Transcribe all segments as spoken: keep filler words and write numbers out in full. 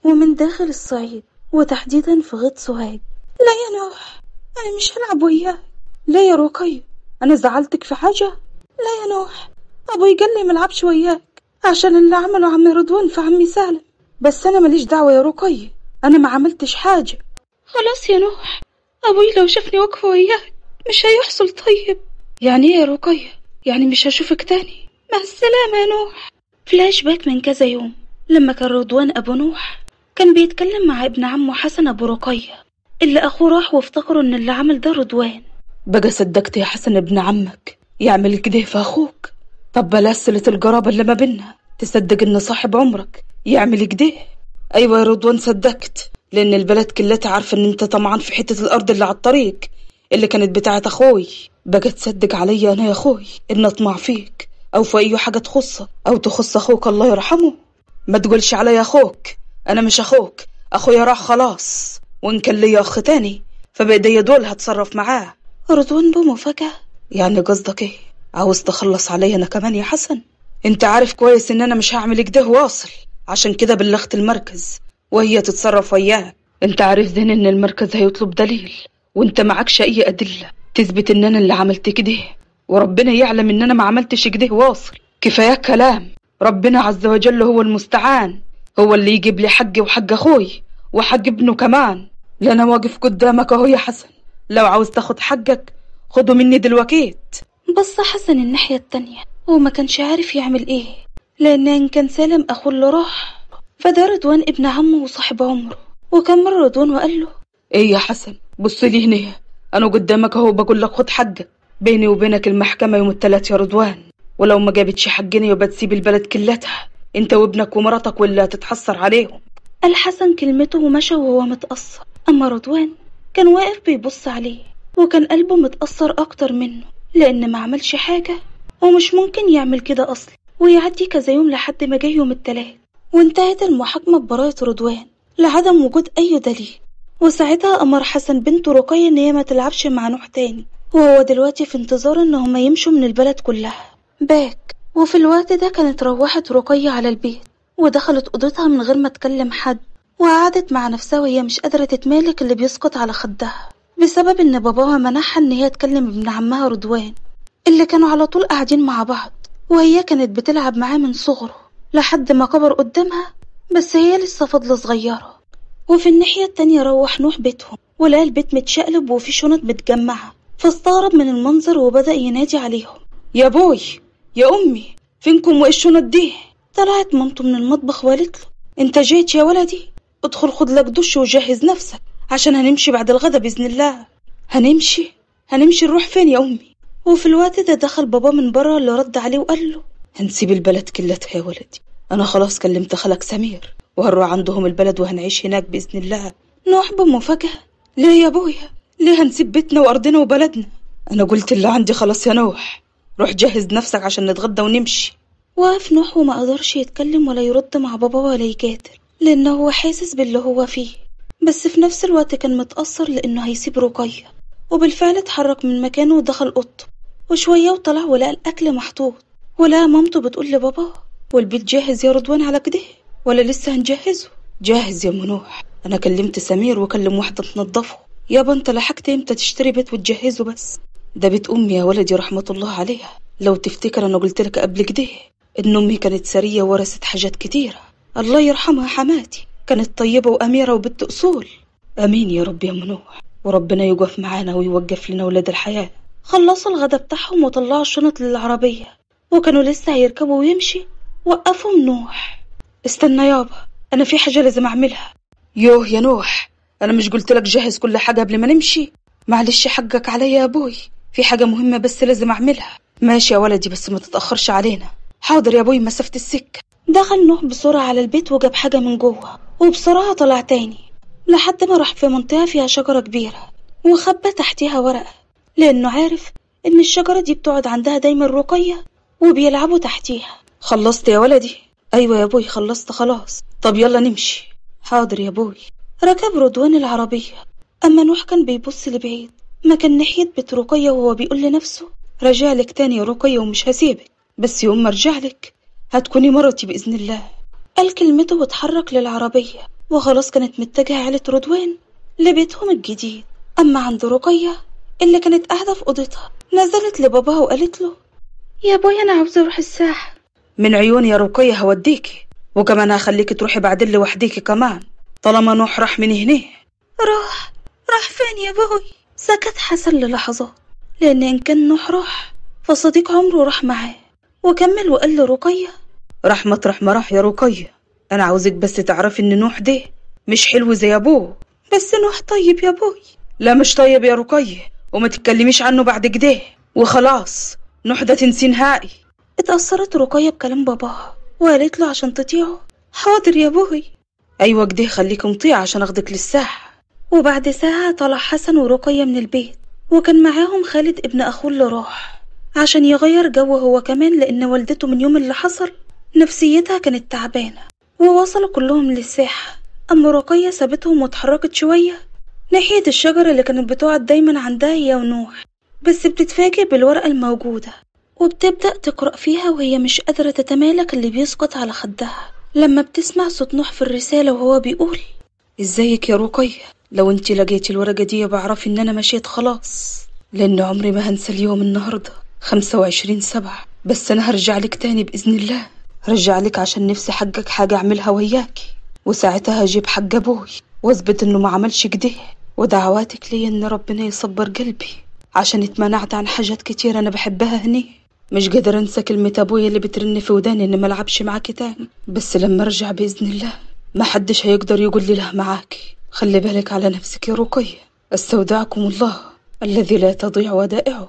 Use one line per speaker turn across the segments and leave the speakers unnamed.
ومن داخل الصعيد وتحديدا في غيط سوهاج. لا يا نوح، أنا مش هلعب وياك. لا يا رقية، أنا زعلتك في حاجة؟ لا يا نوح، أبوي قال لي ملعبش وياك عشان اللي عمله عمي رضوان في عمي سالم، بس أنا ماليش دعوة يا رقية، أنا ما عملتش حاجة. خلاص يا نوح، أبوي لو شافني واقفة وياك مش هيحصل. طيب يعني ايه يا رقية؟ يعني مش هشوفك تاني؟ مع السلامة يا نوح. فلاش باك من كذا يوم لما كان رضوان أبو نوح كان بيتكلم مع ابن عمه حسن أبو رقية اللي أخوه راح وافتكروا إن اللي عمل ده رضوان. بقى صدقت يا حسن ابن عمك يعمل كده في أخوك؟ طب بلاش صلة القرابة اللي ما بينا، تصدق إن صاحب عمرك يعمل كده؟ أيوة يا رضوان صدقت، لأن البلد كلها عارفة إن أنت طمعان في حتة الأرض اللي على الطريق اللي كانت بتاعت أخوي. بقى تصدق عليا أنا يا أخوي إن أطمع فيك أو في أي حاجة تخصك أو تخص أخوك الله يرحمه؟ ما تقولش عليا أخوك، أنا مش أخوك، أخويا راح خلاص، وإن كان ليا أخ تاني فبإيديا دول هتصرف معاه. رضوان بمفاجأة، يعني قصدك إيه؟ عاوز تخلص عليا أنا كمان يا حسن؟ أنت عارف كويس إن أنا مش هعمل كده واصل، عشان كده بلغت المركز وهي تتصرف وياه. أنت عارف زين إن المركز هيطلب دليل، وأنت معكش أي أدلة تثبت إن أنا اللي عملت كده، وربنا يعلم إن أنا ما عملتش كده واصل. كفاية كلام، ربنا عز وجل هو المستعان، هو اللي يجيب لي حقي وحق أخوي وحق ابنه كمان. لأنا واقف قدامك أهو يا حسن، لو عاوز تاخد حقك خده مني دلوقيت. بص حسن الناحية التانية، هو ما كانش عارف يعمل إيه، لأن إن كان سالم أخوه اللي راح فده رضوان ابن عمه وصاحب عمره، وكمل رضوان وقال له: إيه يا حسن بص لي هنا، أنا قدامك أهو بقول لك خد حقك، بيني وبينك المحكمة يوم التلات يا رضوان، ولو ما جابتش حقنا يبقى تسيب البلد كلتها انت وابنك ومراتك ولا تتحسر عليهم. الحسن كلمته ومشى وهو متأثر، أما رضوان كان واقف بيبص عليه وكان قلبه متأثر أكتر منه، لأن ما عملش حاجة ومش ممكن يعمل كده أصلا. ويعدي كذا يوم لحد ما جه يوم التلات وانتهت المحاكمة ببراءة رضوان لعدم وجود أي دليل. وساعتها أمر حسن بنته رقية إن هي ما تلعبش مع نوح تاني، وهو دلوقتي في انتظار إن هما يمشوا من البلد كلها. باك وفي الوقت ده كانت روحت رقية على البيت ودخلت أوضتها من غير ما تكلم حد، وقعدت مع نفسها وهي مش قادرة تتمالك اللي بيسقط على خدها بسبب إن باباها منعها إن هي تكلم ابن عمها رضوان اللي كانوا على طول قاعدين مع بعض، وهي كانت بتلعب معاه من صغره لحد ما كبر قدامها، بس هي لسه فاضلة صغيرة. وفي الناحية التانية روح نوح بيتهم ولقى البيت متشقلب وفي شنط متجمعة، فاستغرب من المنظر وبدأ ينادي عليهم: يا بوي، يا أمي، فينكم وإيش الشنط دي؟ طلعت مامته من المطبخ وقالت له: انت جيت يا ولدي، ادخل خد لك دش وجهز نفسك عشان هنمشي بعد الغدا بإذن الله. هنمشي؟ هنمشي نروح فين يا أمي؟ وفي الوقت ده دخل بابا من بره اللي رد عليه وقال له: هنسيب البلد كلتها يا ولدي، أنا خلاص كلمت خالك سمير وهنروح عندهم البلد وهنعيش هناك بإذن الله. نوح بمفاجأة: ليه يا بويا؟ ليه هنسيب بيتنا وأرضنا وبلدنا؟ أنا قلت اللي عندي خلاص يا نوح، روح جهز نفسك عشان نتغدى ونمشي. وقف نوح وما قدرش يتكلم ولا يرد مع بابا ولا يجادل، لأنه هو حاسس باللي هو فيه، بس في نفس الوقت كان متأثر لأنه هيسيب رقية. وبالفعل اتحرك من مكانه ودخل أوضته، وشوية وطلع ولقى الأكل محطوط، ولقى مامته بتقول لبابا: والبيت جاهز يا رضوان على كده ولا لسه هنجهزه؟ جاهز يا ام نوح، أنا كلمت سمير وكلم واحدة تنظفه. يابا انت لحقت امتى تشتري بيت وتجهزه؟ بس ده بيت أمي يا ولدي رحمة الله عليها، لو تفتكر أنا قلت لك قبل كده إن أمي كانت سرية ورثت حاجات كتيرة، الله يرحمها حماتي، كانت طيبة وأميرة وبنت أصول. أمين يا رب يا منوح، وربنا يوقف معانا ويوقف لنا ولاد الحياة. خلصوا الغدا بتاعهم وطلعوا الشنط للعربية، وكانوا لسه هيركبوا ويمشي وقفهم نوح: استنى يابا، أنا في حاجة لازم أعملها. يوه يا نوح، أنا مش قلت لك جهز كل حاجة قبل ما نمشي؟ معلش حقك عليا يا أبوي، في حاجة مهمة بس لازم أعملها. ماشي يا ولدي بس ما تتأخرش علينا. حاضر يا أبوي مسافة السكة. دخل نوح بسرعة على البيت وجاب حاجة من جوه، وبسرعة طلع تاني لحد ما راح في منطقة فيها شجرة كبيرة وخبى تحتها ورقة، لأنه عارف إن الشجرة دي بتقعد عندها دايما رقية وبيلعبوا تحتيها. خلصت يا ولدي؟ أيوة يا أبوي خلصت خلاص. طب يلا نمشي. حاضر يا أبوي. ركب رضوان العربية، أما نوح كان بيبص لبعيد مكان ناحية بيت رقية وهو بيقول لنفسه: رجع لك تاني يا رقية ومش هسيبك، بس يوم ما ارجع لك هتكوني مرتي بإذن الله. قال كلمته واتحرك للعربية وخلاص كانت متجهة عيلة رضوان لبيتهم الجديد. أما عند رقية اللي كانت قاعدة في أوضتها، نزلت لباباها وقالت له: يا بوي أنا عاوزة أروح الساحة.
من عيوني يا رقية هوديكي، وكمان هخليكي تروحي بعدين لوحديكي كمان طالما نوح راح من هنا.
راح راح فين يا بوي؟ سكت حسن للحظات، لأن إن كان نوح راح فصديق عمره راح معاه، وكمل وقال لرقية:
راح مطرح ما راح يا رقية. أنا عاوزك بس تعرفي إن نوح ده مش حلو زي أبوه.
بس نوح طيب يا بوي.
لا مش طيب يا رقية، وما تتكلميش عنه بعد كده وخلاص. نوح ده تنسي نهائي.
اتأثرت رقية بكلام باباها وقالت له عشان تطيعه: حاضر يا بوي.
أيوة كده، خليك مطيع عشان أخدك للساحة.
وبعد ساعة طلع حسن ورقية من البيت، وكان معاهم خالد ابن أخوه اللي راح عشان يغير جو هو كمان، لأن والدته من يوم اللي حصل نفسيتها كانت تعبانة. ووصلوا كلهم للساحة. أما رقية سابتهم واتحركت شوية ناحية الشجرة اللي كانت بتقعد دايما عندها هي ونوح، بس بتتفاجئ بالورقة الموجودة وبتبدأ تقرأ فيها وهي مش قادرة تتمالك اللي بيسقط على خدها لما بتسمع صوت نوح في الرسالة وهو بيقول:
ازيك يا رقية، لو انتي لقيتي الورقة دي بعرف ان انا مشيت خلاص، لان عمري ما هنسى اليوم النهاردة خمسة وعشرين سبعة. بس انا هرجع لك تاني بإذن الله، هرجع لك عشان نفسي حقك حاجة اعملها وياكي، وساعتها هجيب حق ابوي واثبت انه ما عملش كده. ودعواتك لي ان ربنا يصبر قلبي عشان اتمنعت عن حاجات كتير انا بحبها هني. مش قادر انسى كلمة ابويا اللي بترن في وداني ان ملعبش معاكي تاني، بس لما ارجع بإذن الله ما حدش هيقدر يقول لي له معاكي. خلي بالك على نفسك يا رقية، استودعكم الله الذي لا تضيع ودائعه.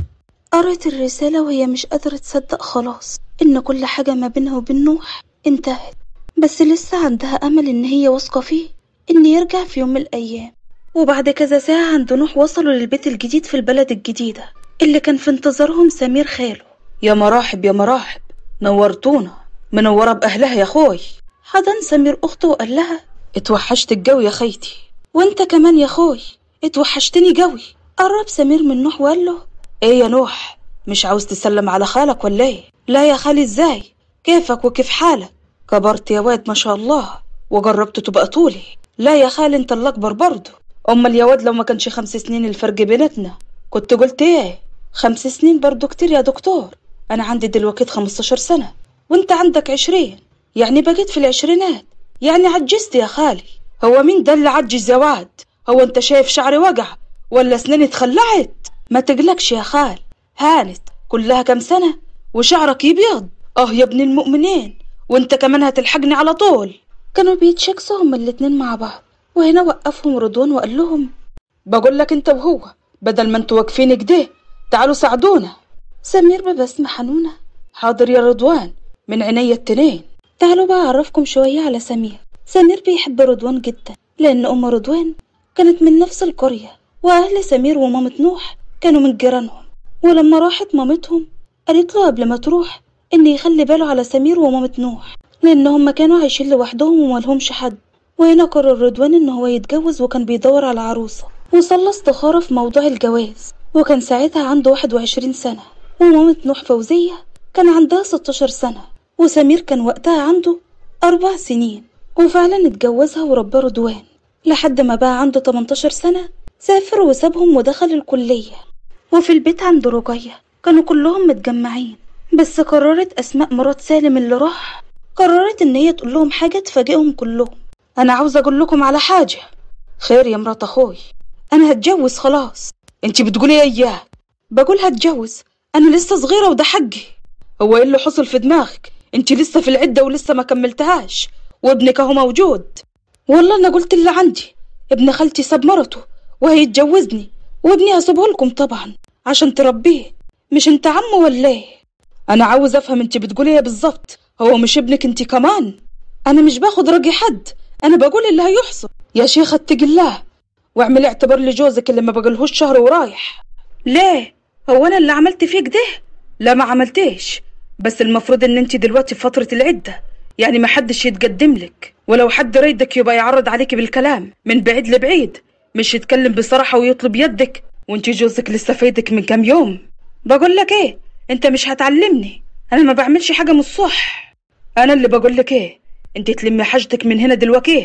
قرأت الرسالة وهي مش قادرة تصدق خلاص إن كل حاجة ما بينها وبين نوح انتهت، بس لسه عندها أمل إن هي واثقة فيه إن يرجع في يوم من الأيام. وبعد كذا ساعة عند نوح وصلوا للبيت الجديد في البلد الجديدة اللي كان في انتظارهم سمير خاله.
يا مراحب يا مراحب، نورتونا، منورة بأهلها يا خوي.
حضن سمير أخته وقال لها:
اتوحشتك قوي يا خيتي.
وانت كمان يا خوي اتوحشتني قوي. قرب سمير من نوح وقال له:
ايه يا نوح، مش عاوز تسلم على خالك ولا ايه؟
لا يا خالي، ازاي؟ كيفك وكيف حالك؟
كبرت يا واد ما شاء الله، وجربت تبقى طولي.
لا يا خالي، انت الاكبر برضه.
امال يا واد لو ما كانش خمس سنين الفرق بيناتنا كنت قلت ايه؟
خمس سنين برضه كتير يا دكتور. انا عندي دلوقتي خمستاشر سنة وانت عندك عشرين، يعني بقيت في العشرينات، يعني عجزت يا خالي.
هو مين ده اللي عجز يا واد؟ هو انت شايف شعري وقع ولا سناني اتخلعت؟
ما تقلقش يا خال، هانت كلها كم سنة وشعرك يبيض.
اه يا ابن المؤمنين، وانت كمان هتلحقني على طول.
كانوا بيتشكسوا هما الاتنين مع بعض، وهنا وقفهم رضوان وقال لهم:
بقول لك انت وهو بدل ما انتوا واقفين كده تعالوا ساعدونا.
سمير ببسمة حنونة:
حاضر يا رضوان، من عينيا التنين.
تعالوا بقى اعرفكم شوية على سمير. سمير بيحب رضوان جدا لان ام رضوان كانت من نفس القرية، واهل سمير ومامة نوح كانوا من جيرانهم. ولما راحت مامتهم قالت له قبل ما تروح ان يخلي باله على سمير ومامة نوح، لان هم كانوا عايشين لوحدهم ومالهمش حد. وهنا قرر رضوان ان هو يتجوز، وكان بيدور على عروسة، وصلى استخارة في موضوع الجواز، وكان ساعتها عنده واحد وعشرين سنة، ومامة نوح فوزية كان عندها ستاشر سنة، وسمير كان وقتها عنده أربع سنين. وفعلا اتجوزها وربى رضوان لحد ما بقى عنده تمنتاشر سنة. سافر وسابهم ودخل الكلية. وفي البيت عند رقية كانوا كلهم متجمعين، بس قررت أسماء مرات سالم اللي راح قررت ان هي تقول لهم حاجة تفاجئهم كلهم.
انا عاوزة اقول لكم على حاجة.
خير يا مرات اخوي؟
انا هتجوز خلاص.
انتي بتقولي اياه؟
بقول هتجوز، انا لسه صغيرة وده حقي. هو ايه اللي حصل في دماغك؟ انتي لسه في العدة ولسه ما كملتهاش، وابنك اهو موجود.
والله انا قلت اللي عندي. ابن خالتي ساب مرته وهيتجوزني، وابني هسيبه لكم طبعا عشان تربيه. مش انت عمه ولا ايه؟
انا عاوز افهم انتي بتقولي ايه بالظبط. هو مش ابنك انتي كمان؟
انا مش باخد رأي حد، انا بقول اللي هيحصل.
يا شيخة اتقي الله واعملي اعتبار لجوزك اللي ما بقالهوش شهر ورايح.
ليه؟ هو انا اللي عملت فيك ده؟
لا ما عملتيش، بس المفروض ان انتي دلوقتي في فترة العدة، يعني ما حدش يتقدم لك، ولو حد رايدك يبقى يعرض عليكي بالكلام من بعيد لبعيد، مش يتكلم بصراحة ويطلب يدك وانتي جوزك لسه فايدك من كام يوم.
بقول لك ايه، انت مش هتعلمني، انا ما بعملش حاجة من الصح.
انا اللي بقول لك ايه، انت تلمي حاجتك من هنا دلوقتي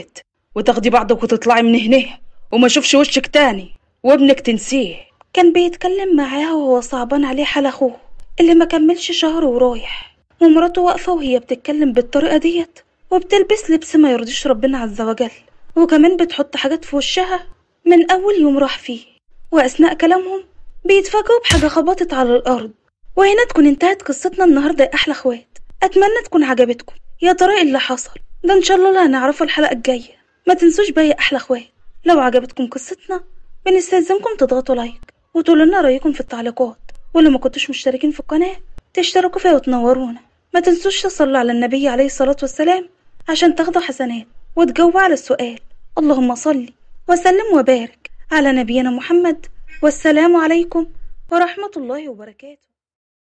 وتاخدي بعضك وتطلعي من هنا وما اشوفش وشك تاني وابنك تنسيه.
كان بيتكلم معاها وهو صعبان عليه حال اخوه اللي ما كملش شهر ورايح، ومراته واقفة وهي بتتكلم بالطريقة ديت وبتلبس لبس ما يرضيش ربنا عز وجل، وكمان بتحط حاجات في وشها من اول يوم راح فيه، واثناء كلامهم بيتفاجئوا بحاجة خبطت على الارض. وهنا تكون انتهت قصتنا النهاردة يا احلى اخوات. اتمنى تكون عجبتكم. يا ترى ايه اللي حصل ده؟ ان شاء الله لا هنعرفه الحلقة الجاية. ما تنسوش بقى يا احلى اخوات، لو عجبتكم قصتنا بنستلزمكم تضغطوا لايك وتقولوا لنا رايكم في التعليقات، ولو ما كنتوش مشتركين في القناة تشتركوا فيها وتنورونا. ما تنسوش تصلوا على النبي عليه الصلاة والسلام عشان تاخدوا حسنات وتجاوبوا على السؤال اللهم صل وسلم وبارك على نبينا محمد. والسلام عليكم ورحمة الله وبركاته.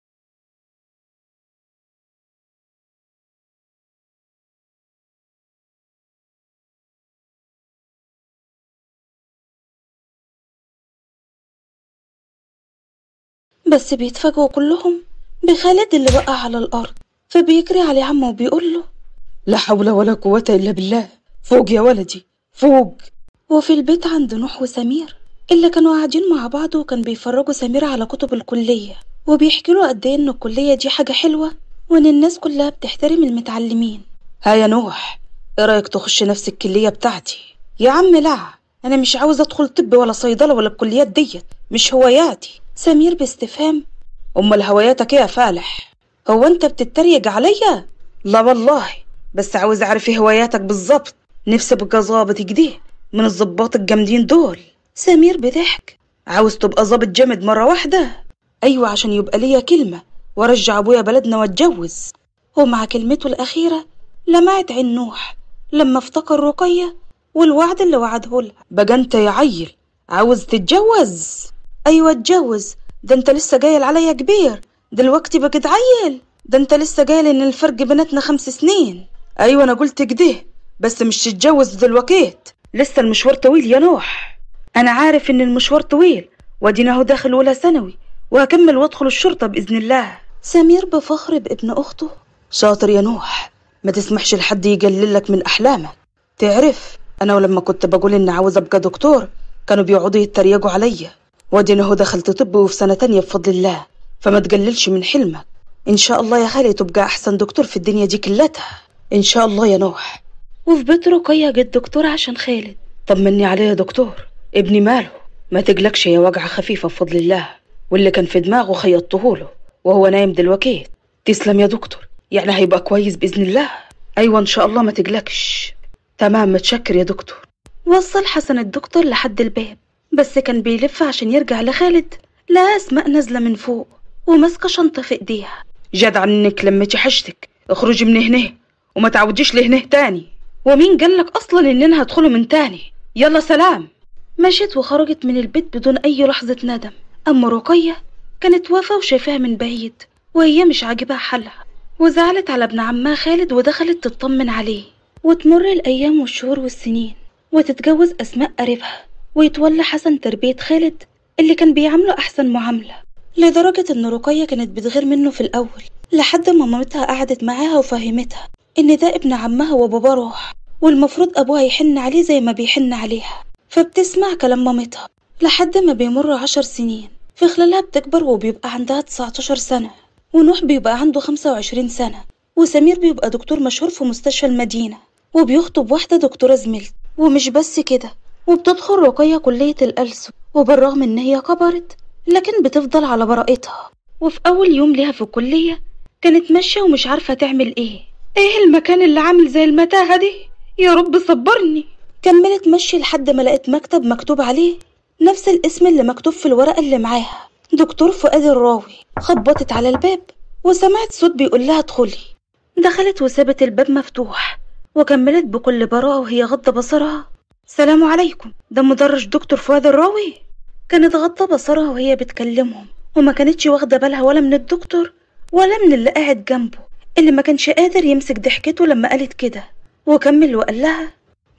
بس بيتفاجئوا كلهم بخالد اللي وقع على الأرض، فبيجري عليه عمه وبيقول له
لا حول ولا قوة إلا بالله، فوق يا ولدي فوق.
وفي البيت عند نوح وسمير اللي كانوا قاعدين مع بعض، وكان بيفرجوا سمير على كتب الكلية وبيحكي له قد ايه ان الكلية دي حاجة حلوة وان الناس كلها بتحترم المتعلمين.
ها يا نوح، ايه رأيك تخش نفس الكلية بتاعتي؟
يا عم لا، انا مش عاوز ادخل طب ولا صيدلة ولا الكليات ديت، مش هواياتي. سمير باستفهام.
امال هواياتك ايه يا فالح؟
هو انت بتتريق عليا؟
لا والله، بس عاوز اعرف ايه هواياتك بالظبط. نفسي ابقى ظابط كده من الظباط الجامدين دول.
سمير بضحك.
عاوز تبقى ظابط جامد مرة واحدة؟
ايوه، عشان يبقى ليا كلمة وارجع ابويا بلدنا واتجوز. ومع كلمته الاخيرة لمعت عين نوح لما افتكر رقية والوعد اللي وعده لها.
بقى انت يا عيل عاوز تتجوز؟
ايوه اتجوز. ده انت لسه جايل عليا كبير، دلوقتي بقيت عيل. ده انت لسه جايل ان الفرق بيناتنا خمس سنين.
ايوه انا قلت كده، بس مش تتجوز دلوقتي، لسه المشوار طويل يا نوح.
انا عارف ان المشوار طويل، وادينا اهو داخل اولى ثانوي وهكمل وادخل الشرطة باذن الله. سمير بفخر بابن اخته.
شاطر يا نوح، ما تسمحش لحد يقللك من احلامك. تعرف انا ولما كنت بقول اني عاوز ابقى دكتور كانوا بيقعدوا يتريقوا عليا، وادينا اهو دخلت طب وفي سنة تانية بفضل الله، فما تقللش من حلمك. ان شاء الله يا خالي تبقى احسن دكتور في الدنيا دي كلتها ان شاء الله يا نوح.
وفي بيت رقية جت دكتور عشان خالد.
طمني عليه يا دكتور، ابني ماله؟ ما تقلقش، هي وجعة خفيفة بفضل الله، واللي كان في دماغه خيطتهوله وهو نايم دلوقتي. تسلم يا دكتور، يعني هيبقى كويس بإذن الله. ايوه ان شاء الله ما تقلقش. تمام، متشكر يا دكتور.
وصل حسن الدكتور لحد الباب، بس كان بيلف عشان يرجع لخالد لقى اسماء نازلة من فوق وماسكة شنطة في ايديها.
جدع انك لميتي حاجتك، اخرجي من هنا وما تعوديش لهنا تاني.
ومين قالك اصلا اننا هدخله من تاني؟ يلا سلام. مشيت وخرجت من البيت بدون اي لحظة ندم. اما رقية كانت واقفة وشايفاها من بعيد وهي مش عاجبها حالها، وزعلت على ابن عمها خالد ودخلت تطمن عليه. وتمر الايام والشهور والسنين وتتجوز اسماء قريبها، ويتولى حسن تربية خالد اللي كان بيعامله احسن معاملة، لدرجة ان رقية كانت بتغير منه في الاول، لحد ما مامتها قعدت معاها وفهمتها ان ده ابن عمها وبابا روح، والمفروض ابوها يحن عليه زي ما بيحن عليها. فبتسمع كلام مامتها لحد ما بيمر عشر سنين، في خلالها بتكبر وبيبقى عندها تسعتاشر سنة، ونوح بيبقى عنده خمسة وعشرين سنة، وسمير بيبقى دكتور مشهور في مستشفى المدينة وبيخطب واحدة دكتورة زميلته. ومش بس كده، وبتدخل رقية كلية الألسن، وبالرغم ان هي كبرت لكن بتفضل على براءتها. وفي اول يوم ليها في الكلية كانت ماشية ومش عارفة تعمل ايه. ايه المكان اللي عامل زي المتاهة دي؟ يا رب صبرني. كملت مشي لحد ما لقيت مكتب مكتوب عليه نفس الاسم اللي مكتوب في الورقة اللي معاها، دكتور فؤاد الراوي. خبطت على الباب وسمعت صوت بيقول لها ادخلي. دخلت وسابت الباب مفتوح وكملت بكل براءة وهي غضة بصرها. سلام عليكم، ده مدرج دكتور فؤاد الراوي. كانت غضة بصرها وهي بتكلمهم، وما كانتش واخدة بالها ولا من الدكتور ولا من اللي قاعد جنبه اللي ما كانش قادر يمسك ضحكته لما قالت كده. وكمل وقال لها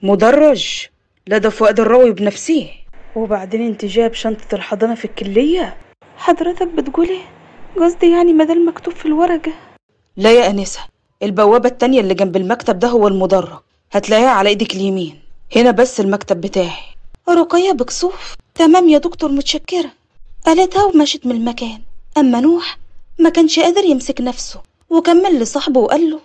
مدرج؟ لا ده فؤاد الراوي بنفسه.
وبعدين انت جايب شنطة الحضانة في الكلية؟ حضرتك بتقولي قصدي يعني ما ده المكتوب في الورقة.
لا يا أنسة، البوابة التانية اللي جنب المكتب ده هو المدرج، هتلاقيها على ايدك اليمين. هنا بس المكتب بتاعي.
رقية بكسوف: تمام يا دكتور، متشكرة، قالتها ومشت من المكان. أما نوح ما كانش قادر يمسك نفسه وكمل لصاحبه وقال له: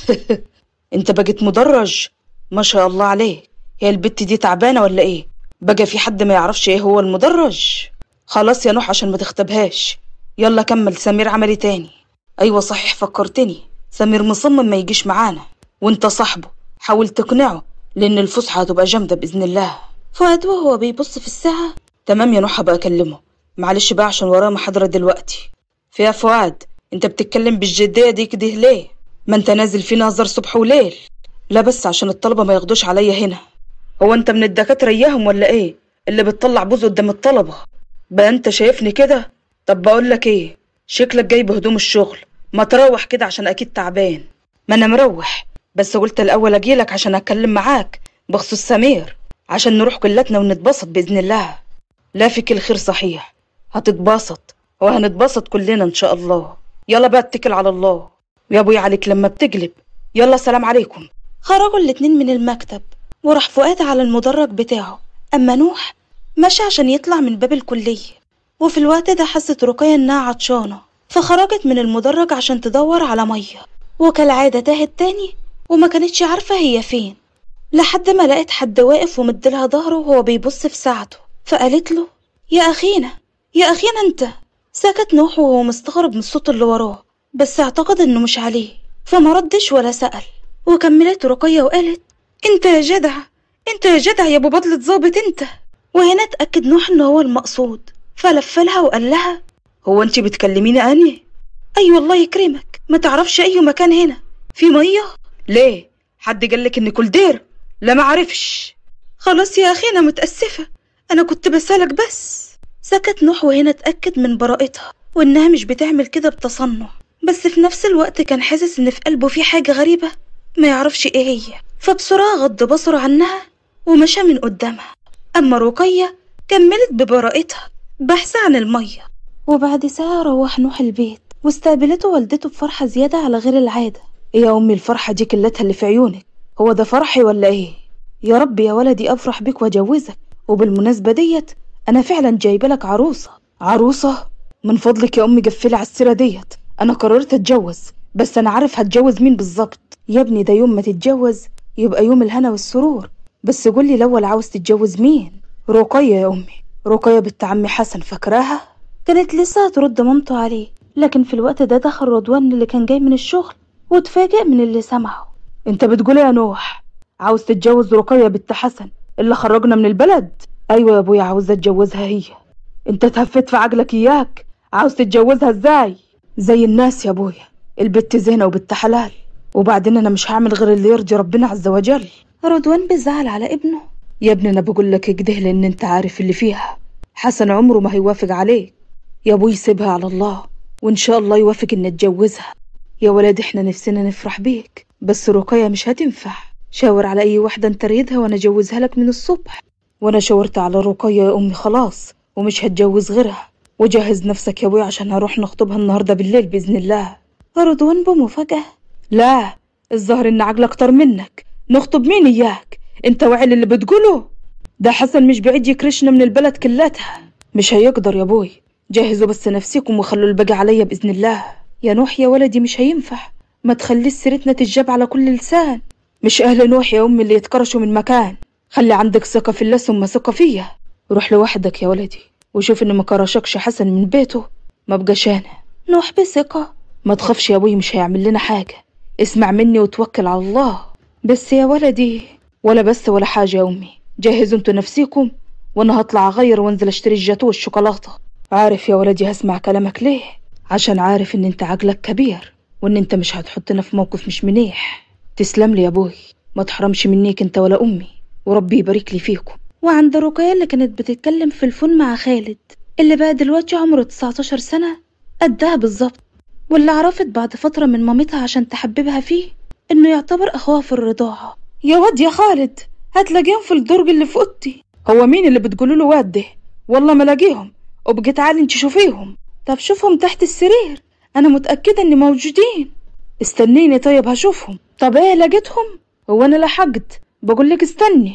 انت بقيت مدرج ما شاء الله عليك. هي البت دي تعبانة ولا ايه؟ بقى في حد ما يعرفش ايه هو المدرج؟ خلاص يا نوح عشان ما تختبهاش، يلا كمل. سمير عملي تاني. ايوه صحيح فكرتني، سمير مصمم ما يجيش معانا، وانت صاحبه حاول تقنعه لان الفسحة هتبقى جامدة بإذن الله.
فؤاد وهو بيبص في الساعة:
تمام يا نوح هبقى اكلمه، معلش بقى عشان وراه محاضرة دلوقتي. فيا فؤاد انت بتتكلم بالجدية دي كده ليه؟ ما انت نازل فينا هزار صبح وليل. لا بس عشان الطلبة ما ياخدوش عليا هنا. هو انت من الدكاترة اياهم ولا ايه اللي بتطلع بوز قدام الطلبة؟ بقى انت شايفني كده؟ طب بقول لك ايه، شكلك جاي بهدوم الشغل، ما تروح كده عشان اكيد تعبان. ما انا مروح، بس قلت الاول اجيلك عشان اتكلم معاك بخصوص سمير، عشان نروح كلتنا ونتبسط باذن الله. لا فيك الخير صحيح، هتتبسط وهنتبسط كلنا ان شاء الله. يلا بقى اتكل على الله، يا ابوي عليك لما بتقلب. يلا سلام عليكم.
خرجوا الاتنين من المكتب وراح فؤاد على المدرج بتاعه. أما نوح مشى عشان يطلع من باب الكلية، وفي الوقت ده حست رقية إنها عطشانة، فخرجت من المدرج عشان تدور على مية، وكالعادة تاهت تاني وما كانتش عارفة هي فين، لحد ما لقيت حد واقف ومديلها ظهره وهو بيبص في ساعته، فقالت له: يا أخينا يا أخينا أنت. سكت نوح وهو مستغرب من الصوت اللي وراه، بس اعتقد إنه مش عليه فما ردش ولا سأل. وكملت رقية وقالت: انت يا جدع، انت يا جدع يا ابو بدلة ظابط انت. وهنا اتأكد نوح ان هو المقصود، فلفلها وقال لها:
هو انت بتكلميني اني؟
اي أيوة الله يكرمك، ما تعرفش اي مكان هنا في مية؟
ليه حد قالك ان كل دير؟ لا ما عرفش.
خلاص يا اخي انا متأسفة، انا كنت بسألك بس. سكت نوح وهنا اتأكد من براءتها وانها مش بتعمل كده بتصنع، بس في نفس الوقت كان حاسس ان في قلبه في حاجة غريبة ما يعرفش ايه هي، فبسرعة غض بصره عنها ومشى من قدامها. اما رقية كملت ببراءتها بحث عن المية. وبعد ساعة روح نوح البيت واستقبلته والدته بفرحة زيادة على غير العادة.
ايه يا امي الفرحة دي كلتها اللي في عيونك؟ هو ده فرحي ولا ايه؟ يا رب يا ولدي افرح بك واجوزك، وبالمناسبة ديت انا فعلا جايبه لك عروسة. عروسة؟ من فضلك يا امي قفلي على السيرة ديت، انا قررت اتجوز، بس انا عارف هتجوز مين بالظبط. يا ابني ده يوم ما تتجوز يبقى يوم الهنا والسرور، بس قولي الاول عاوز تتجوز مين؟ رقية يا امي، رقية بنت عمي حسن، فاكراها؟
كانت لسه هترد مامته عليه، لكن في الوقت ده دخل رضوان اللي كان جاي من الشغل واتفاجئ من اللي سمعه.
انت بتقول يا نوح عاوز تتجوز رقية بنت حسن اللي خرجنا من البلد؟ ايوه يا ابويا عاوزة اتجوزها هي. انت اتهفت في عقلك اياك؟ عاوز تتجوزها ازاي؟ زي الناس يا ابويا، البت زينة وبنت حلال، وبعدين انا مش هعمل غير اللي يرضي ربنا عز وجل.
رضوان بيزعل على ابنه.
يا ابني انا بقول لك كده لان انت عارف اللي فيها، حسن عمره ما هيوافق عليك. يا ابوي سيبها على الله وان شاء الله يوافق ان اتجوزها. يا ولاد احنا نفسنا نفرح بيك، بس رقية مش هتنفع. شاور على اي واحدة انت تريدها وانا اجوزها لك من الصبح. وانا شاورت على رقية يا امي خلاص ومش هتجوز غيرها. وجهز نفسك يا ابوي عشان هروح نخطبها النهارده بالليل باذن الله.
رضوان بمفاجأة:
لا الظاهر ان عقلك اكتر منك، نخطب مين اياك؟ انت واعي اللي بتقوله؟ ده حسن مش بعيد يكرشنا من البلد كلتها. مش هيقدر يا ابوي، جهزوا بس نفسكم وخلوا الباقي عليا باذن الله. يا نوح يا ولدي مش هينفع، ما تخليش سيرتنا تتجاب على كل لسان. مش اهل نوح يا امي اللي يتكرشوا من مكان، خلي عندك ثقة في الله ثم ثقة فيا. روح لوحدك يا ولدي وشوف ان ما كرشكش حسن من بيته ما بقاش انا.
نوح بثقة:
ما تخافش يا ابوي مش هيعمل لنا حاجة، اسمع مني وتوكل على الله. بس يا ولدي ولا بس ولا حاجة يا امي، جهزوا انتوا نفسيكم وانا هطلع اغير وانزل اشتري الجاتو والشوكولاتة. عارف يا ولدي هسمع كلامك ليه؟ عشان عارف ان انت عقلك كبير وان انت مش هتحطنا في موقف مش منيح. تسلم لي يا ابوي، ما تحرمش منيك انت ولا امي، وربي يبارك لي فيكم.
وعند رقية اللي كانت بتتكلم في الفون مع خالد اللي بقى دلوقتي عمره تسعتاشر سنة قدها بالظبط، واللي عرفت بعد فترة من مامتها عشان تحببها فيه انه يعتبر اخوها في الرضاعة.
يا واد يا خالد هتلاقيهم في الدرج اللي في اوضتي. هو مين اللي بتقولوا له واد ده؟ والله ما لاقيهم، وبقي تعالي انت شوفيهم.
طب شوفهم تحت السرير، انا متأكدة ان موجودين.
استنيني طيب هشوفهم.
طب ايه لقيتهم؟
هو انا لحقت؟ بقول لك استني.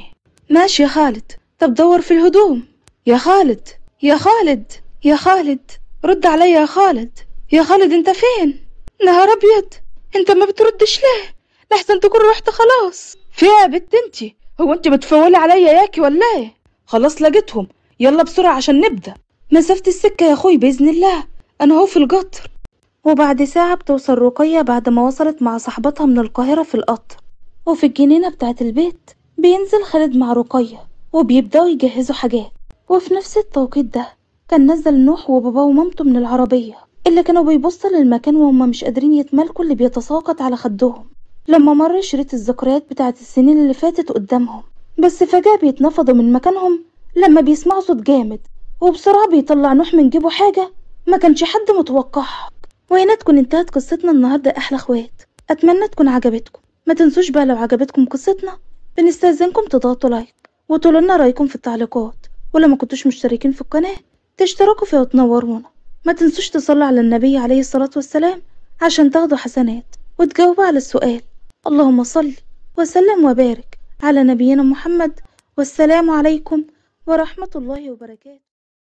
ماشي يا خالد، طب دور في الهدوم. يا خالد، يا خالد، يا خالد، رد عليا يا خالد. يا خالد انت فين؟ نهار ابيض، انت ما بتردش ليه؟ لحسن تكون رحت خلاص. فيها يا بنت انتي؟ هو انت بتفولي عليا ياكي ولا ايه؟ خلاص لقيتهم، يلا بسرعة عشان نبدأ. مسافة السكة يا اخوي بإذن الله، انا هو في القطر. وبعد ساعة بتوصل رقية بعد ما وصلت مع صاحبتها من القاهرة في القطر. وفي الجنينة بتاعة البيت بينزل خالد مع رقية وبيبدأوا يجهزوا حاجات. وفي نفس التوقيت ده كان نزل نوح وباباه ومامته من العربية اللي كانوا بيبصوا للمكان وهم مش قادرين يتمالكوا اللي بيتساقط على خدهم لما مر شريط الذكريات بتاعة السنين اللي فاتت قدامهم. بس فجأة بيتنفضوا من مكانهم لما بيسمعوا صوت جامد، وبسرعة بيطلع نوح من جيبه حاجة ما كانش حد متوقعها. وهنا تكون انتهت قصتنا النهاردة يا أحلى اخوات. أتمنى تكون عجبتكم. ما تنسوش بقى لو عجبتكم قصتنا بنستأذنكم تضغطوا لايك وتقولوا لنا رأيكم في التعليقات، ولو ما كنتوش مشتركين في القناة تشتركوا فيها وتنورونا. ما تنسوش تصلوا على النبي عليه الصلاة والسلام عشان تاخدوا حسنات وتجاوبوا على السؤال. اللهم صل وسلم وبارك على نبينا محمد، والسلام عليكم ورحمة الله وبركاته.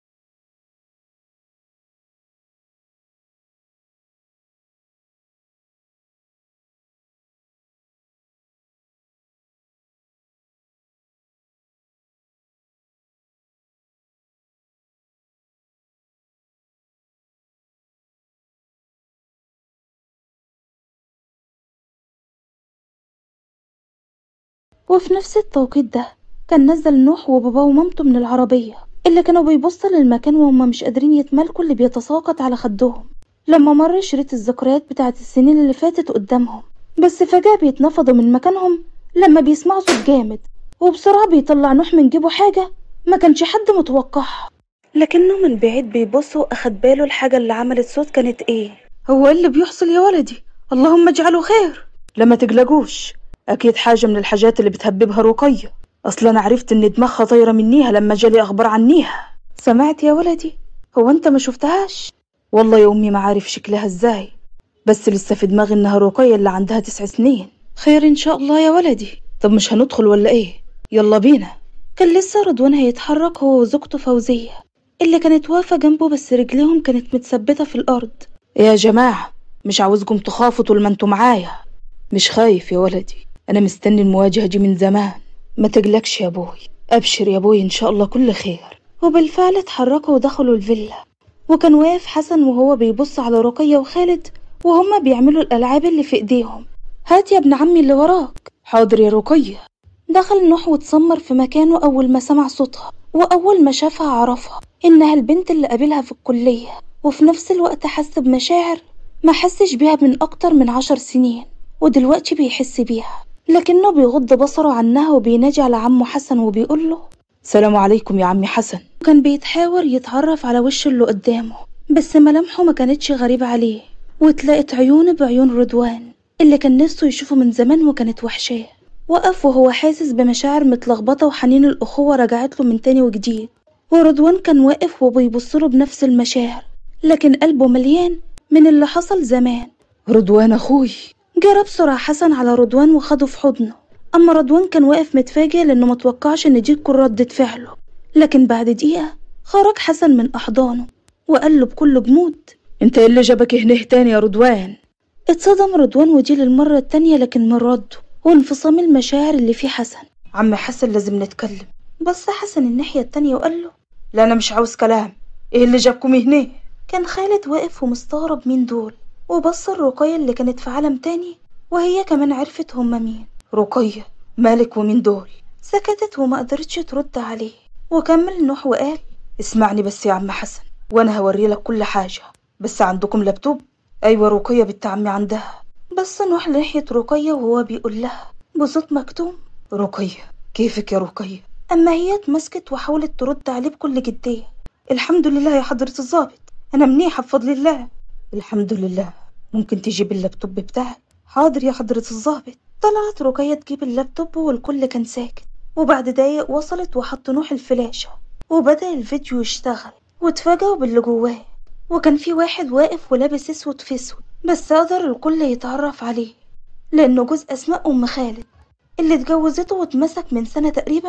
وفي نفس التوقيت ده كان نزل نوح وباباه ومامته من العربية اللي كانوا بيبصوا للمكان وهم مش قادرين يتمالكوا اللي بيتساقط على خدهم لما مر شريط الذكريات بتاعة السنين اللي فاتت قدامهم. بس فجأة بيتنفضوا من مكانهم لما بيسمعوا صوت جامد، وبسرعة بيطلع نوح من جيبه حاجة ما كانش حد متوقعها، لكنه من بعيد بيبص واخد باله الحاجة اللي عملت صوت كانت ايه. هو ايه اللي بيحصل يا ولدي؟ اللهم اجعله خير. لما تقلقوش، اكيد حاجة من الحاجات اللي بتهببها رقية، اصلا انا عرفت ان دماغها طايرة منيها لما جالي اخبار عنيها. سمعت يا ولدي؟ هو انت ما شفتهاش؟ والله يا امي ما عارف شكلها ازاي، بس لسه في دماغي انها رقية اللي عندها تسع سنين. خير ان شاء الله يا ولدي. طب مش هندخل ولا ايه؟ يلا بينا. كان لسه رضوان هيتحرك هو وزوجته فوزية اللي كانت واقفة جنبه، بس رجليهم كانت متثبتة في الارض. يا جماعة مش عاوزكم تخافوا طول ما انتوا معايا. مش خايف يا ولدي، انا مستني المواجهة دي من زمان. ما تقلقش يا ابوي، ابشر يا ابوي ان شاء الله كل خير. وبالفعل اتحركوا ودخلوا الفيلا، وكان واقف حسن وهو بيبص على رقية وخالد وهما بيعملوا الالعاب اللي في ايديهم. هات يا ابن عمي اللي وراك. حاضر يا رقية. دخل نوح واتسمر في مكانه اول ما سمع صوتها، واول ما شافها عرفها انها البنت اللي قابلها في الكلية، وفي نفس الوقت حس بمشاعر ما حسش بيها من اكتر من عشر سنين، ودلوقتي بيحس بيها. لكنه بيغض بصره عنها وبينادي على عمه حسن وبيقول له سلام عليكم يا عمي حسن. كان بيتحاور يتعرف على وش اللي قدامه، بس ملامحه ما كانتش غريبة عليه، واتلقت عيونه بعيون رضوان اللي كان نفسه يشوفه من زمان وكانت وحشاه. وقف وهو حاسس بمشاعر متلخبطة وحنين الأخوة رجعت له من تاني وجديد، ورضوان كان واقف وبيبصله بنفس المشاعر، لكن قلبه مليان من اللي حصل زمان. رضوان أخوي. جرى بسرعة حسن على رضوان وخده في حضنه، أما رضوان كان واقف متفاجئ لأنه متوقعش إن دي تكون ردة فعله. لكن بعد دقيقة خرج حسن من أحضانه وقال له بكل جمود انت ايه اللي جابك هنا تاني يا رضوان؟ اتصدم رضوان ودي للمرة التانية لكن من رده وانفصام المشاعر اللي في حسن. عم حسن لازم نتكلم. بص حسن الناحية التانية وقال له لا انا مش عاوز كلام، ايه اللي جابكم هنا؟ كان خالد واقف ومستغرب مين دول، وبص الرقية اللي كانت في عالم تاني وهي كمان عرفت هما مين. رقية مالك ومين دول؟ سكتت وما قدرتش ترد عليه، وكمل نوح وقال اسمعني بس يا عم حسن وانا هوري لك كل حاجة، بس عندكم لابتوب؟ ايوه رقية بنت عمي عندها. بص نوح ناحية رقية وهو بيقول لها بصوت مكتوم رقية كيفك يا رقية؟ اما هي اتمسكت وحاولت ترد عليه بكل جدية الحمد لله يا حضرة الضابط انا منيحة بفضل الله. الحمد لله، ممكن تجيب اللابتوب بتاعك؟ حاضر يا حضرة الضابط. طلعت رقية تجيب اللابتوب والكل كان ساكت، وبعد دقايق وصلت وحط نوح الفلاشة وبدأ الفيديو يشتغل، واتفاجئوا باللي جواه، وكان في واحد واقف ولابس اسود في اسود، بس قدر الكل يتعرف عليه لانه جوز اسماء ام خالد اللي اتجوزته واتمسك من سنة تقريبا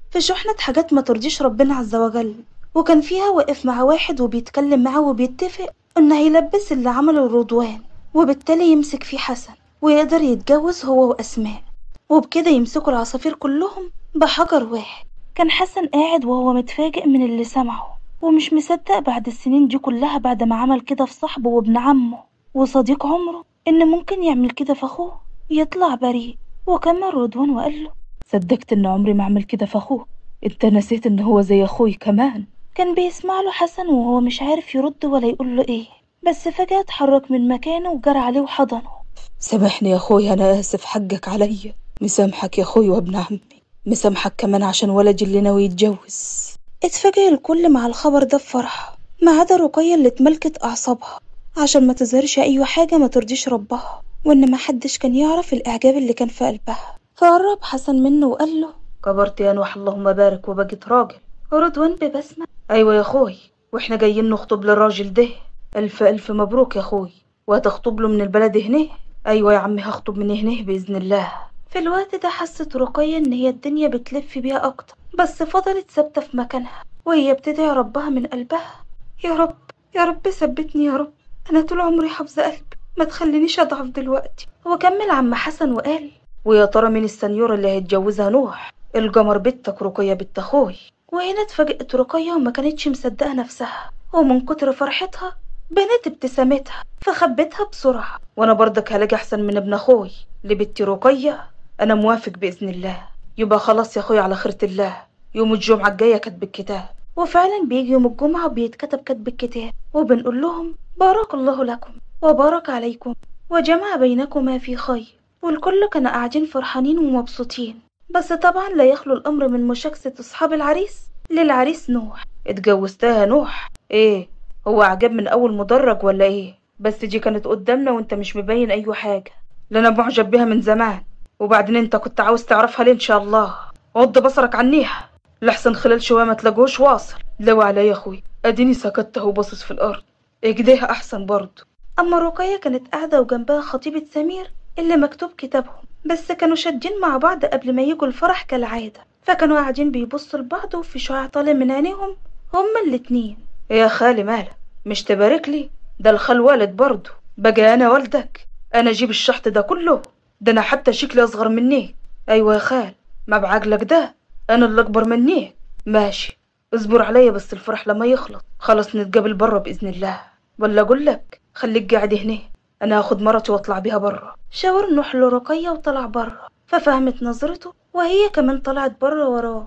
في شحنة حاجات ما ترضيش ربنا عز وجل، وكان فيها واقف مع واحد وبيتكلم معاه وبيتفق إنه هيلبس اللي عمله رضوان، وبالتالي يمسك فيه حسن ويقدر يتجوز هو وأسماء، وبكده يمسكوا العصافير كلهم بحجر واحد. كان حسن قاعد وهو متفاجئ من اللي سمعه، ومش مصدق بعد السنين دي كلها، بعد ما عمل كده في صاحبه وابن عمه وصديق عمره، إن ممكن يعمل كده في أخوه يطلع بريء. وكمل رضوان وقال له:
صدقت إن عمري ما أعمل كده في أخوه، أنت نسيت إن هو زي أخوي كمان.
كان بيسمع له حسن وهو مش عارف يرد ولا يقول له إيه، بس فجأة اتحرك من مكانه وجرى عليه وحضنه.
سامحني يا أخوي، أنا آسف، حقك عليا. مسامحك يا أخوي وابن عمي، مسامحك كمان عشان ولدي اللي ناوي يتجوز.
اتفاجئ الكل مع الخبر ده بفرحة، ما عدا رقية اللي اتملكت أعصابها عشان ما تظهرش أي حاجة ما ترضيش ربها، وإن ما حدش كان يعرف الإعجاب اللي كان في قلبها. فقرب حسن منه وقال له:
كبرت يا نوح، اللهم بارك، وبقيت راجل.
ورضوان ببسمة:
أيوة يا أخوي، وإحنا جايين نخطب للراجل ده. ألف ألف مبروك يا أخوي. وهتخطب له من البلد هنا؟ أيوة يا عمي، هخطب من هنا بإذن الله.
في الوقت ده حست رقية إن هي الدنيا بتلف بيها أكتر، بس فضلت ثابتة في مكانها وهي بتدعي ربها من قلبها: يا رب يا رب ثبتني يا رب، أنا طول عمري حافظة قلبي، ما تخلينيش أضعف دلوقتي. وكمل عم حسن وقال:
ويا ترى مين السنيورة اللي هيتجوزها نوح؟ القمر بنتك رقية بنت أخوي.
وهنا اتفاجئت رقية وما كانتش مصدقة نفسها، ومن كتر فرحتها بنت ابتسامتها فخبتها بسرعة.
وأنا برضك هلاقي أحسن من ابن أخوي لبنتي رقية. أنا موافق بإذن الله. يبقى خلاص يا أخوي، على خيرة الله، يوم الجمعة الجاية كتب الكتاب.
وفعلا بيجي يوم الجمعة وبيتكتب كتب الكتاب، وبنقول لهم: بارك الله لكم وبارك عليكم وجمع بينكما في خير. والكل كانوا قاعدين فرحانين ومبسوطين، بس طبعا لا يخلو الأمر من مشاكسة أصحاب العريس للعريس نوح.
اتجوزتها نوح؟ ايه، هو عجب من أول مدرج ولا ايه؟ بس دي كانت قدامنا وانت مش مبين أي حاجة. لأنا معجب بيها من زمان، وبعدين انت كنت عاوز تعرفها ليه؟ ان شاء الله غض بصرك عنيها لحسن خلال شوية ما تلاقوش واصل. لو علي يا اخوي، اديني سكتته وبصص في الارض، اجديها احسن برضه.
اما رقية كانت قاعدة وجنبها خطيبة سمير اللي مكتوب كتابهم، بس كانوا شادين مع بعض قبل ما يجوا الفرح كالعادة، فكانوا قاعدين بيبصوا لبعض وفي شعاع طالع من عينيهم هما الاتنين.
يا خالي مالك مش تبارك لي؟ ده الخال والد برضه، بقى انا والدك؟ انا اجيب الشحط ده كله؟ ده انا حتى شكلي اصغر مني. ايوه يا خال، ما بعقلك ده، انا اللي اكبر مني. ماشي، اصبر عليا بس الفرح لما يخلص، خلاص نتقابل بره باذن الله. ولا اقول لك خليك قاعد هنا، انا هاخد مرتي واطلع بيها بره.
شاور نوح لرقية وطلع بره، ففهمت نظرته وهي كمان طلعت بره وراه.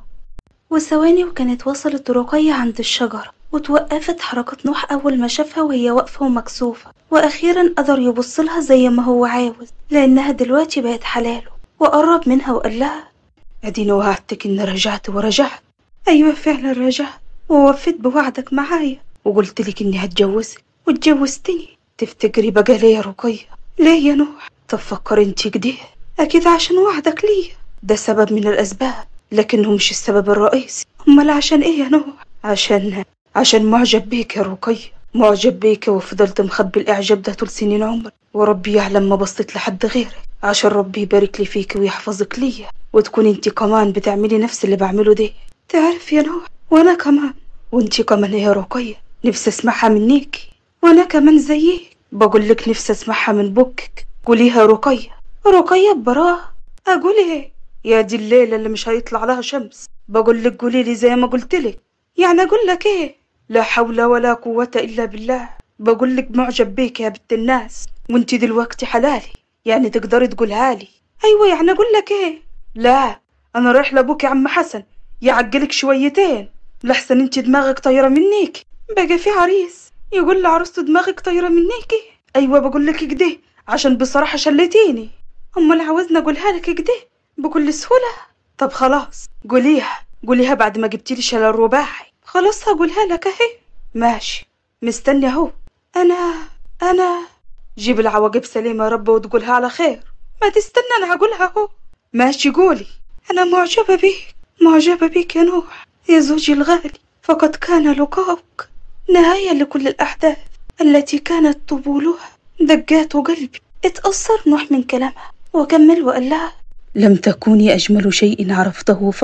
وثواني وكانت وصلت رقية عند الشجرة، وتوقفت حركة نوح أول ما شافها وهي واقفة ومكسوفة، وأخيرا قدر يبصلها زي ما هو عاوز، لأنها دلوقتي بقت حلاله. وقرب منها وقال لها:
اديني وعدتك ان رجعت ورجعت.
أيوة فعلا رجعت، ووفيت بوعدك معايا،
وقلت لك اني هتجوزك
واتجوزتني.
تفتكري بقى ليه يا رقية؟
ليه يا نوح؟
طب فكري انتي كده.
أكيد عشان وعدك ليا.
ده سبب من الأسباب، لكنه مش السبب الرئيسي.
أمال عشان إيه يا نوح؟
عشان عشان معجب بيك يا رقية، معجب بيك، وفضلت مخبي الإعجاب ده طول سنين عمري، وربي يعلم ما بصيت لحد غيرك، عشان ربي يبارك لي فيك ويحفظك ليا، وتكوني انتي كمان بتعملي نفس اللي بعمله ده.
تعرف يا نوح، وأنا كمان.
وانتي كمان يا رقية، نفسي اسمعها منيكي.
وأنا كمان زيك.
بقول لك نفسي اسمعها من بكك، قوليها رقية.
رقية ببراءة. أقول إيه؟
يا دي الليلة اللي مش هيطلع لها شمس، بقول لك قولي لي زي ما قلت لك.
يعني أقول لك إيه؟
لا حول ولا قوة إلا بالله. بقول لك معجب بيك يا بنت الناس، وانتي دلوقتي حلالي، يعني تقدري تقولها لي.
أيوة، يعني أقول لك إيه؟
لا، أنا رايح لأبوك يا عم حسن يعجلك شويتين، لحسن انتي دماغك طايرة منيك.
بقى في عريس يقول لعروسته دماغك طايرة منيكي؟
أيوة بقول لك كده، عشان بصراحة شلتيني.
أمال عاوزنا أقولها لك كده بكل سهولة؟
طب خلاص قوليها، قوليها بعد ما جبتيلي شلال الرباعي.
خلاص هقولها لك أهي.
ماشي، مستني أهو.
أنا أنا
جيب العواقب سليمة يا رب وتقولها على خير.
ما تستنى، أنا هقولها أهو.
ماشي قولي.
أنا معجبة بيك، معجبة بيك يا نوح يا زوجي الغالي، فقد كان لقاؤك نهاية لكل الأحداث التي كانت طبولها دقات قلبي. اتأثر نوح من كلامها وكمل وقال لها:
لم تكوني أجمل شيء عرفته فقط،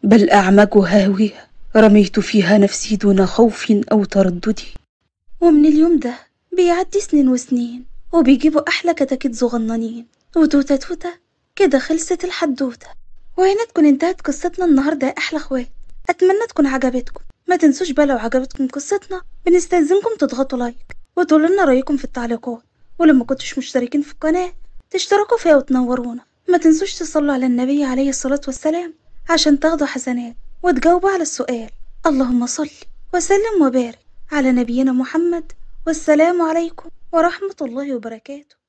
بل أعمق هاوية رميت فيها نفسي دون خوف أو تردد.
ومن اليوم ده بيعدي سنين وسنين وبيجيبوا أحلى كتاكيت صغننين، وتوتة توتة كده خلصت الحدوتة. وهنا تكون انتهت قصتنا النهاردة يا أحلى أخوات. أتمنى تكون عجبتكم. ما تنسوش بقى لو عجبتكم قصتنا بنستلزمكم تضغطوا لايك وتقولوا لنا رأيكم في التعليقات، ولما كنتوش مشتركين في القناة تشتركوا فيها وتنورونا. ما تنسوش تصلوا على النبي عليه الصلاة والسلام عشان تاخدوا حسنات وتجاوبوا على السؤال. اللهم صل وسلم وبارك على نبينا محمد، والسلام عليكم ورحمة الله وبركاته.